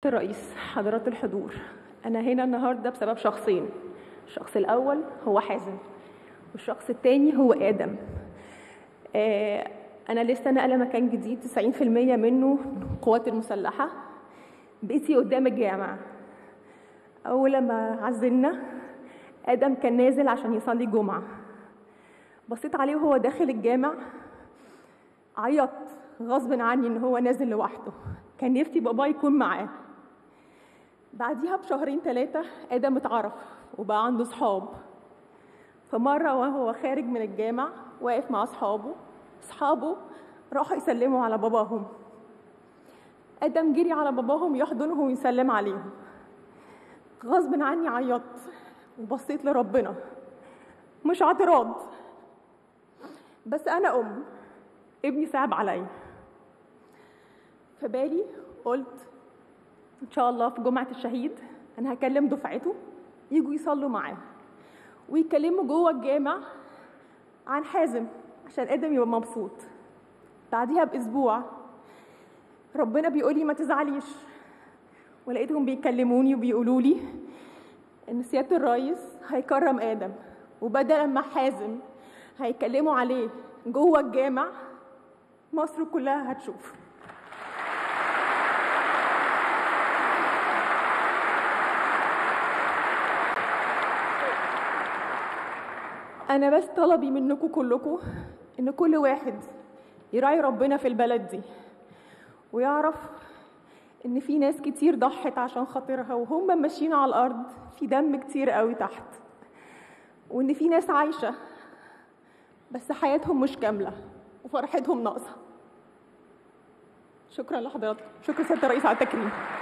سيادة الرئيس، حضرات الحضور، أنا هنا النهاردة بسبب شخصين. الشخص الأول هو حازم، والشخص الثاني هو آدم. أنا لسه ناقلة مكان جديد 90% منه القوات المسلحة. بقيتي قدام الجامع. أول لما عزلنا آدم كان نازل عشان يصلي جمعة. بصيت عليه وهو داخل الجامع عيط غصب عني إن هو نازل لوحده. كان نفسي بابا يكون معاه. بعديها بشهرين 3 آدم اتعرف وبقى عنده صحاب. فمرة وهو خارج من الجامع واقف مع أصحابه راحوا يسلموا على باباهم. آدم جري على باباهم يحضنهم ويسلم عليهم. غصب عني عيطت وبصيت لربنا، مش اعتراض، بس أنا ابني صعب عليا. فبالي قلت إن شاء الله في جمعة الشهيد أنا هكلم دفعته يجوا يصلوا معاه ويكلموا جوه الجامع عن حازم عشان آدم يبقى مبسوط. بعديها بأسبوع ربنا بيقولي ما تزعليش، ولقيتهم بيكلموني وبيقولوا لي إن سيادة الرئيس هيكرم آدم، وبدل ما حازم هيكلموا عليه جوه الجامع مصر كلها هتشوف. أنا بس طلبي منكم كلكم إن كل واحد يراعي ربنا في البلد دي، ويعرف إن في ناس كتير ضحت عشان خاطرها وهم ماشيين على الأرض في دم كتير قوي تحت، وإن في ناس عايشة بس حياتهم مش كاملة وفرحتهم ناقصة. شكرا لحضراتكم، شكرا سيادة الرئيس على التكريم.